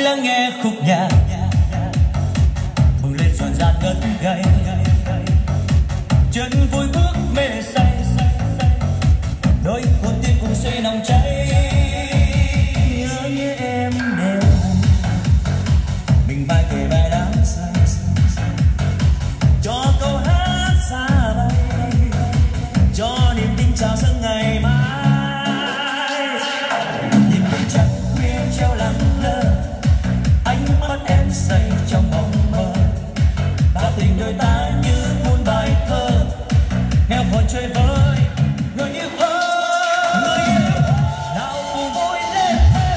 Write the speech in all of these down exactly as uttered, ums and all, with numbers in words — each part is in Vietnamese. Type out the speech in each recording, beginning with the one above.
lắng nghe khúc nhạc mừng lên rộn ràng ngất ngây, chân vui bước mê say, đôi con tim cùng xây nồng cháy. Nhớ nhớ em đêm mình vai kề vai đắm say, cho câu hát xa bay, cho niềm tin chào dâng ngày mai. Nhìn đêm trăng khuya treo lặng lơ, ánh mắt em say trong mộng mơ, và tình đôi ta như muôn bài thơ nghe hồn chơi vơi người như thơ. Người yêu nào cùng vui lên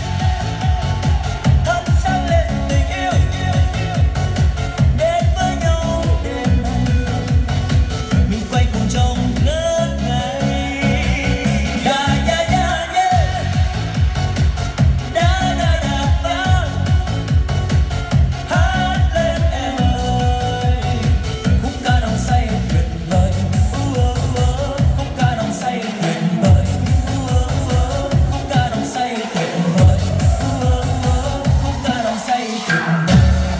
thắp sáng lên tình yêu, đến với nhau đêm nay mình quay cùng trong ngất ngây. Da da da yeah, da da da da, hát lên em ơi, khúc ca nồng say tuyệt vời. Uh, uh, uh, khúc ca nồng say tuyệt vời. Uh, uh, uh, khúc ca nồng say tuyệt vời. Uh, uh, uh, khúc ca nồng say tuyệt vời.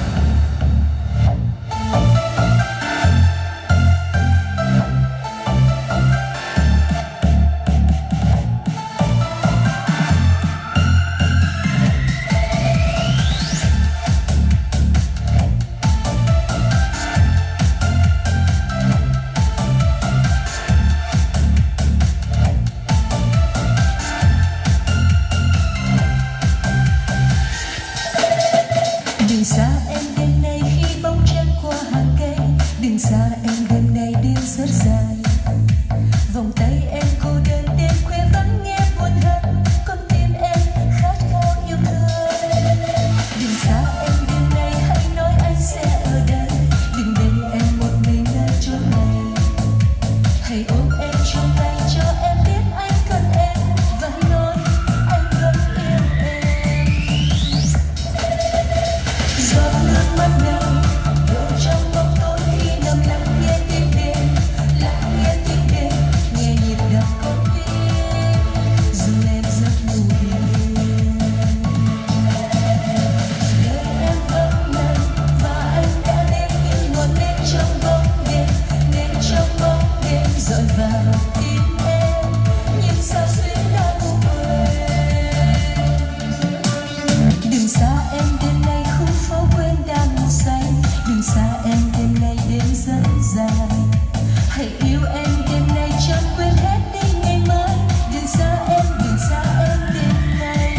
Đừng xa em đêm nay khi bóng trăng qua hàng cây, đừng xa em đêm nay đêm rất dài. Vòng tay em cô đơn đêm khuya vắng nghe buồn hơn, con tim em khát khao yêu thương. Đừng xa em đêm nay hãy nói anh sẽ ở đây, đừng để em một mình nơi chốn này. Hãy ôm em trong tay cho em biết anh cần em, và nói anh vẫn yêu em. Giọt nước mắt nào đổ trong bóng tối khi nằm lặng nghe tiếng đêm, lặng nghe tiếng đêm, nghe nhịp đập con tim, dù em giấc ngủ đêm. Đời em vẫn nằm và anh đã đến những ngọn nến trong bóng đêm, nến trong bóng đêm dọi vào tim em, nhưng sao xuyến đã ngủ quên. Đừng xa em đêm nay khu phố quên đang ngủ say, đừng xa em đêm nay đêm rất dài. Hãy yêu em đêm nay cho quên hết đi ngày mai, đừng xa em, đừng xa em đêm nay.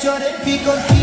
cho đến khi con